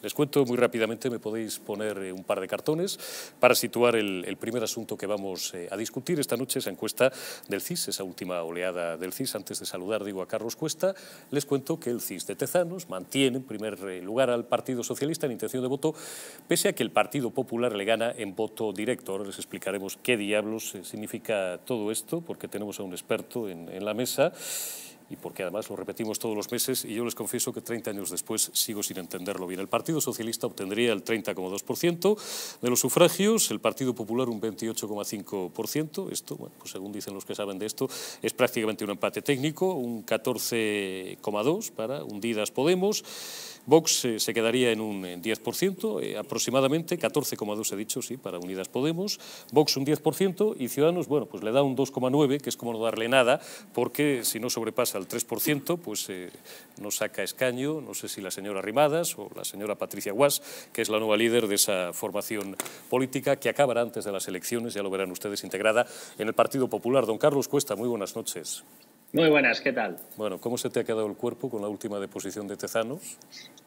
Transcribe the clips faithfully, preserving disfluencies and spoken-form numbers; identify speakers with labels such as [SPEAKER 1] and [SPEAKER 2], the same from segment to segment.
[SPEAKER 1] Les cuento muy rápidamente, me podéis poner un par de cartones para situar el, el primer asunto que vamos eh, a discutir esta noche, esa encuesta del C I S, esa última oleada del C I S. Antes de saludar, digo, a Carlos Cuesta, les cuento que el C I S de Tezanos mantiene en primer lugar al Partido Socialista en intención de voto, pese a que el Partido Popular le gana en voto directo. Ahora les explicaremos qué diablos significa todo esto, porque tenemos a un experto en, en la mesa y porque además lo repetimos todos los meses, y yo les confieso que treinta años después sigo sin entenderlo bien. El Partido Socialista obtendría el treinta coma dos por ciento de los sufragios, el Partido Popular un veintiocho coma cinco por ciento. Esto, bueno, pues según dicen los que saben de esto, es prácticamente un empate técnico, un catorce coma dos por ciento para Unidas Podemos. Vox eh, se quedaría en un diez por ciento, eh, aproximadamente, catorce coma dos he dicho, sí, para Unidas Podemos, Vox un diez por ciento y Ciudadanos, bueno, pues le da un dos coma nueve, que es como no darle nada, porque si no sobrepasa el tres por ciento, pues eh, no saca escaño, no sé si la señora Rimadas o la señora Patricia Guas, que es la nueva líder de esa formación política que acabará antes de las elecciones, ya lo verán ustedes, integrada en el Partido Popular. Don Carlos Cuesta, muy buenas noches.
[SPEAKER 2] Muy buenas, ¿qué tal?
[SPEAKER 1] Bueno, ¿cómo se te ha quedado el cuerpo con la última deposición de Tezanos?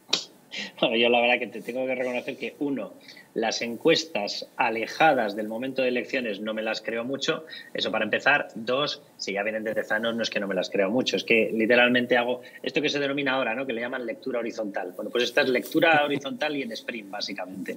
[SPEAKER 2] Bueno, yo la verdad que te tengo que reconocer que, uno, las encuestas alejadas del momento de elecciones no me las creo mucho, eso para empezar. Dos, si ya vienen de Tezanos no es que no me las creo mucho, es que literalmente hago esto que se denomina ahora, ¿no?, que le llaman lectura horizontal. Bueno, pues esta es lectura horizontal y en sprint, básicamente.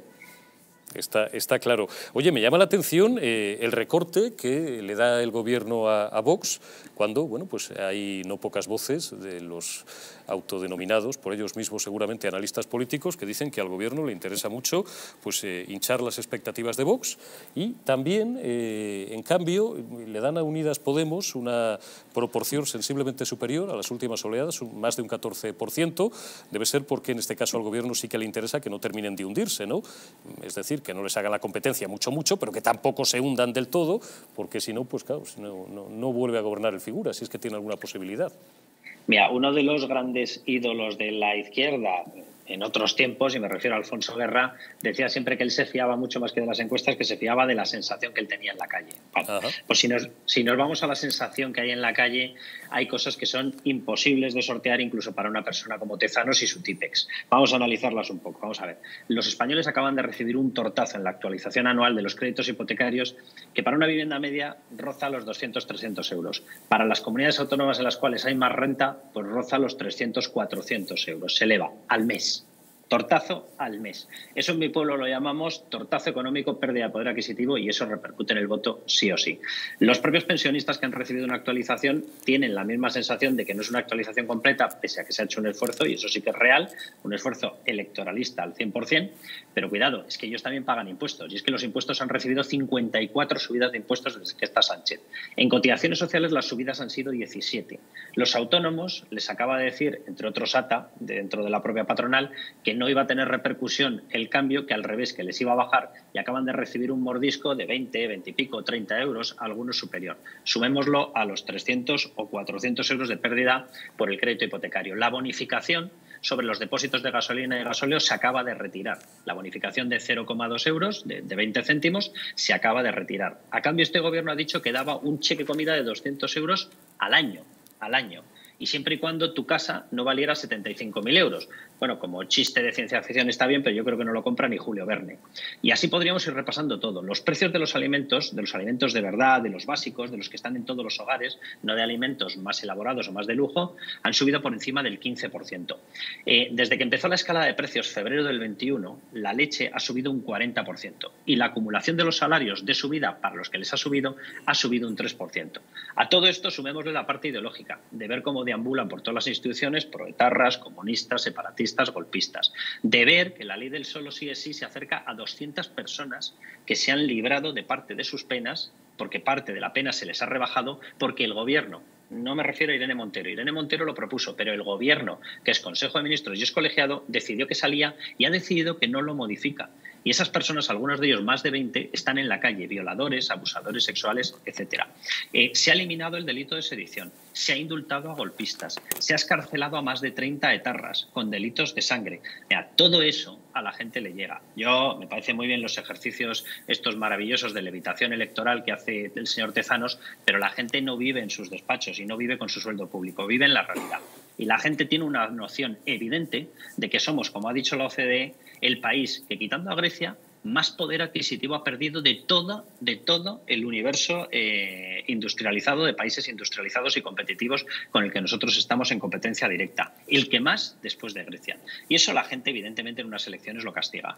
[SPEAKER 1] Está, está claro. Oye, me llama la atención eh, el recorte que le da el gobierno a, a Vox cuando, bueno, pues hay no pocas voces de los autodenominados, por ellos mismos seguramente analistas políticos, que dicen que al gobierno le interesa mucho pues eh, hinchar las expectativas de Vox, y también, eh, en cambio, le dan a Unidas Podemos una proporción sensiblemente superior a las últimas oleadas, más de un catorce por ciento. Debe ser porque en este caso al gobierno sí que le interesa que no terminen de hundirse, ¿no? Es decir, que no les haga la competencia mucho, mucho, pero que tampoco se hundan del todo, porque si no, pues claro, si no, no, no vuelve a gobernar el figura, si es que tiene alguna posibilidad.
[SPEAKER 2] Mira, uno de los grandes ídolos de la izquierda en otros tiempos, y me refiero a Alfonso Guerra, decía siempre que él se fiaba mucho más que de las encuestas, que se fiaba de la sensación que él tenía en la calle. Bueno, pues si nos, si nos vamos a la sensación que hay en la calle, hay cosas que son imposibles de sortear incluso para una persona como Tezanos y su Tipex. Vamos a analizarlas un poco. Vamos a ver. Los españoles acaban de recibir un tortazo en la actualización anual de los créditos hipotecarios que para una vivienda media roza los doscientos, trescientos euros. Para las comunidades autónomas en las cuales hay más renta, pues roza los trescientos, cuatrocientos euros. Se eleva al mes. Tortazo al mes. Eso en mi pueblo lo llamamos tortazo económico, pérdida de poder adquisitivo, y eso repercute en el voto sí o sí. Los propios pensionistas que han recibido una actualización tienen la misma sensación de que no es una actualización completa, pese a que se ha hecho un esfuerzo, y eso sí que es real, un esfuerzo electoralista al cien por cien, pero cuidado, es que ellos también pagan impuestos, y es que los impuestos han recibido cincuenta y cuatro subidas de impuestos desde que está Sánchez. En cotizaciones sociales las subidas han sido diecisiete. Los autónomos, les acaba de decir, entre otros A T A, dentro de la propia patronal, que no no iba a tener repercusión el cambio, que al revés, que les iba a bajar, y acaban de recibir un mordisco de veinte, veinte y pico, treinta euros, algunos superior. Sumémoslo a los trescientos o cuatrocientos euros de pérdida por el crédito hipotecario. La bonificación sobre los depósitos de gasolina y gasóleo se acaba de retirar. La bonificación de cero coma dos euros, de, de veinte céntimos, se acaba de retirar. A cambio, este gobierno ha dicho que daba un cheque comida de doscientos euros al año, al año. Y siempre y cuando tu casa no valiera setenta y cinco mil euros. Bueno, como chiste de ciencia ficción está bien, pero yo creo que no lo compra ni Julio Verne. Y así podríamos ir repasando todo. Los precios de los alimentos, de los alimentos de verdad, de los básicos, de los que están en todos los hogares, no de alimentos más elaborados o más de lujo, han subido por encima del quince por ciento. Eh, desde que empezó la escalada de precios, febrero del veintiuno, la leche ha subido un cuarenta por ciento. Y la acumulación de los salarios de subida para los que les ha subido, ha subido un tres por ciento. A todo esto sumémosle la parte ideológica, de ver cómo deambulan por todas las instituciones proetarras, comunistas, separatistas, golpistas, de ver que la ley del solo sí es sí se acerca a doscientas personas que se han librado de parte de sus penas, porque parte de la pena se les ha rebajado, porque el gobierno, no me refiero a Irene Montero, Irene Montero lo propuso, pero el gobierno, que es Consejo de Ministros y es colegiado, decidió que salía y ha decidido que no lo modifica. Y esas personas, algunos de ellos más de veinte, están en la calle, violadores, abusadores sexuales, etcétera. Eh, se ha eliminado el delito de sedición, se ha indultado a golpistas, se ha escarcelado a más de treinta etarras con delitos de sangre. Mira, todo eso a la gente le llega. Yo, me parece muy bien los ejercicios estos maravillosos de levitación electoral que hace el señor Tezanos, pero la gente no vive en sus despachos y no vive con su sueldo público, vive en la realidad. Y la gente tiene una noción evidente de que somos, como ha dicho la O C D E, el país que, quitando a Grecia, más poder adquisitivo ha perdido de todo, de todo el universo eh, industrializado, de países industrializados y competitivos con el que nosotros estamos en competencia directa. El que más después de Grecia. Y eso la gente, evidentemente, en unas elecciones lo castiga.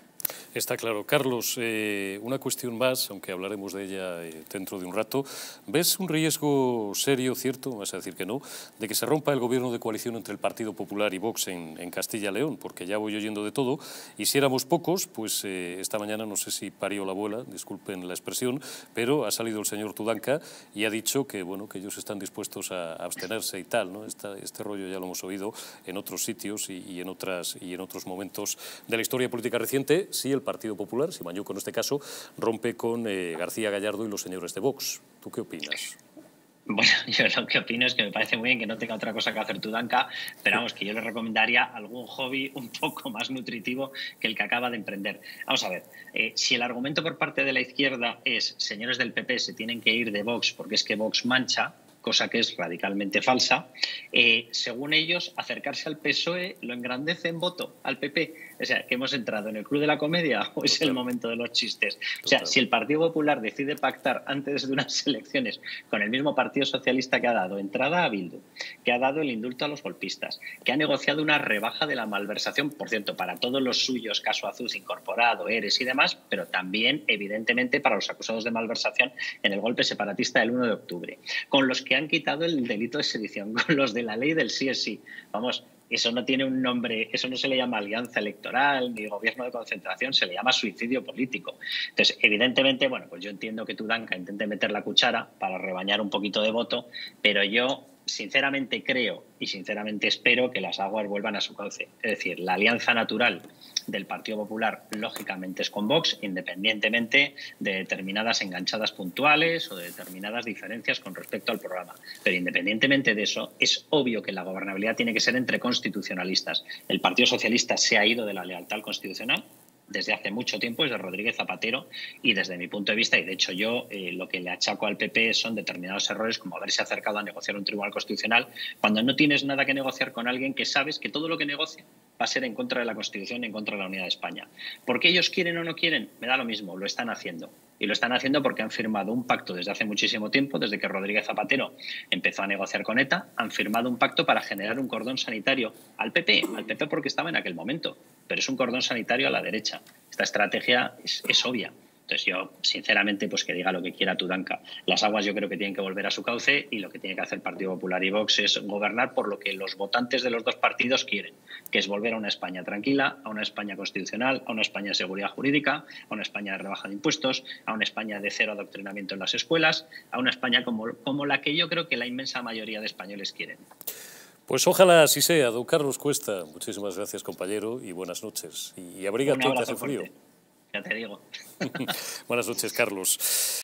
[SPEAKER 1] Está claro. Carlos, eh, una cuestión más, aunque hablaremos de ella eh, dentro de un rato. ¿Ves un riesgo serio, cierto, me vas a decir que no, de que se rompa el gobierno de coalición entre el Partido Popular y Vox en, en Castilla y León? Porque ya voy oyendo de todo, y si éramos pocos, pues eh, esta mañana no sé si parió la abuela, disculpen la expresión, pero ha salido el señor Tudanca y ha dicho que, bueno, que ellos están dispuestos a abstenerse y tal, ¿no? Esta, este rollo ya lo hemos oído en otros sitios y, y, en otras, y en otros momentos de la historia política reciente. Sí, el Partido Popular, si Mañuco en este caso, rompe con eh, García Gallardo y los señores de Vox. ¿Tú qué opinas?
[SPEAKER 2] Bueno, yo lo que opino es que me parece muy bien que no tenga otra cosa que hacer Tudanca, pero vamos, que yo le recomendaría algún hobby un poco más nutritivo que el que acaba de emprender. Vamos a ver, eh, si el argumento por parte de la izquierda es señores del P P se tienen que ir de Vox porque es que Vox mancha, cosa que es radicalmente falsa, eh, según ellos, acercarse al P S O E lo engrandece en voto al P P. O sea, que hemos entrado en el club de la comedia o es el momento de los chistes. O sea, si el Partido Popular decide pactar antes de unas elecciones con el mismo Partido Socialista que ha dado entrada a Bildu, que ha dado el indulto a los golpistas, que ha negociado una rebaja de la malversación, por cierto, para todos los suyos, caso Azuz incorporado, Eres y demás, pero también, evidentemente, para los acusados de malversación en el golpe separatista del uno de octubre, con los que han quitado el delito de sedición, con los de la ley del sí es sí. Vamos, eso no tiene un nombre, eso no se le llama alianza electoral ni gobierno de concentración, se le llama suicidio político. Entonces, evidentemente, bueno, pues yo entiendo que Tudanca intente meter la cuchara para rebañar un poquito de voto, pero yo sinceramente creo y sinceramente espero que las aguas vuelvan a su cauce. Es decir, la alianza natural del Partido Popular lógicamente es con Vox, independientemente de determinadas enganchadas puntuales o de determinadas diferencias con respecto al programa. Pero independientemente de eso, es obvio que la gobernabilidad tiene que ser entre constitucionalistas. El Partido Socialista se ha ido de la lealtad constitucional desde hace mucho tiempo, desde Rodríguez Zapatero, y desde mi punto de vista, y de hecho yo eh, lo que le achaco al P P son determinados errores como haberse acercado a negociar un tribunal constitucional cuando no tienes nada que negociar con alguien que sabes que todo lo que negocie va a ser en contra de la Constitución y en contra de la unidad de España. ¿Por qué ellos quieren o no quieren? Me da lo mismo, lo están haciendo. Y lo están haciendo porque han firmado un pacto desde hace muchísimo tiempo, desde que Rodríguez Zapatero empezó a negociar con ETA, han firmado un pacto para generar un cordón sanitario al P P, al P P porque estaba en aquel momento, pero es un cordón sanitario a la derecha. Esta estrategia es, es obvia. Entonces yo, sinceramente, pues que diga lo que quiera Tudanca. Las aguas yo creo que tienen que volver a su cauce y lo que tiene que hacer el Partido Popular y Vox es gobernar por lo que los votantes de los dos partidos quieren, que es volver a una España tranquila, a una España constitucional, a una España de seguridad jurídica, a una España de rebaja de impuestos, a una España de cero adoctrinamiento en las escuelas, a una España como, como la que yo creo que la inmensa mayoría de españoles quieren.
[SPEAKER 1] Pues ojalá así sea. Don Carlos Cuesta, muchísimas gracias, compañero, y buenas noches. Y abrígate, que hace frío.
[SPEAKER 2] Ya te digo.
[SPEAKER 1] Buenas noches, Carlos.